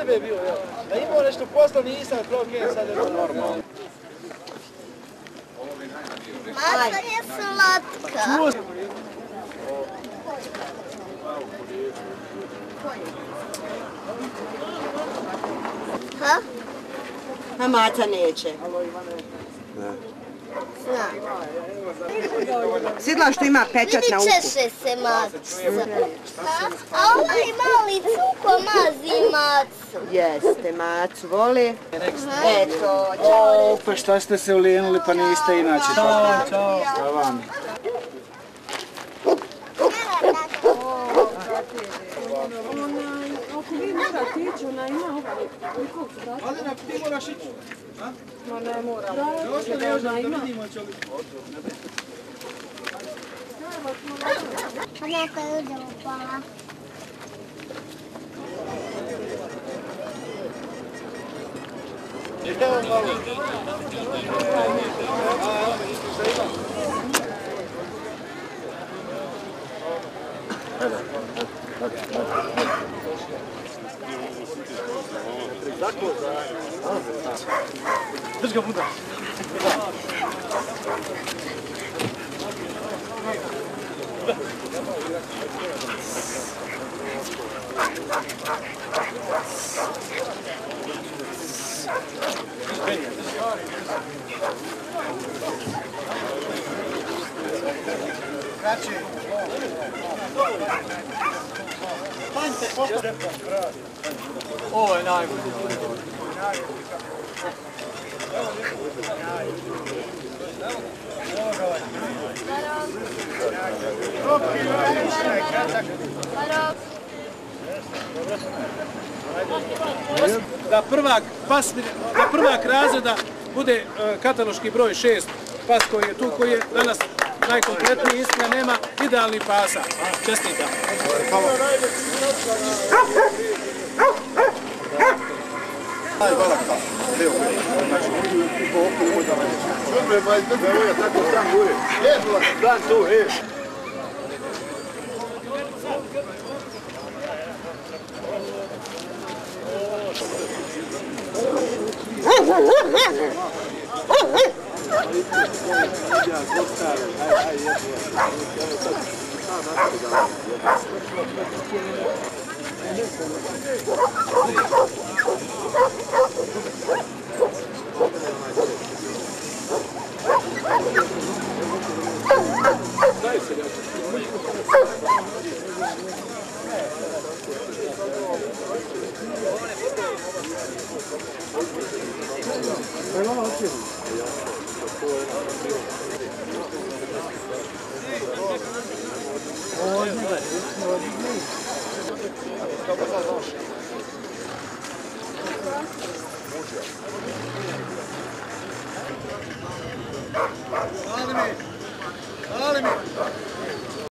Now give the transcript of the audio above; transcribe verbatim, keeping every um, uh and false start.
tebe bio, jel? Da imao nešto posla, nisam promijen, sad je normalno. Maca je slatka. Čuo sam. Ha? A Maca neće. Znam. Sidla što ima pečat na uku. Vidi češe se Maca. A ovaj mali cuko mazi Macu. Jeste, Macu voli. Eto, O, pa šta ste se ulijenuli, pa niste inače. Ćao, čao. Šta vam? Ako vi morate ići, ona ima ovog vrata. Ali ti moraš ići. Ma ne moram. Došli li još da vidimo će li... Pa neka je udjelo pala. Evo malo. Drži ga buda. Kraći. Ovo je najbolji. Da prvak, pas, da prvak razreda bude uh, kataloški broj šest, pas koji je tu, koji je danas najkompletniji, istina nema idealnih pasa. Čestitam.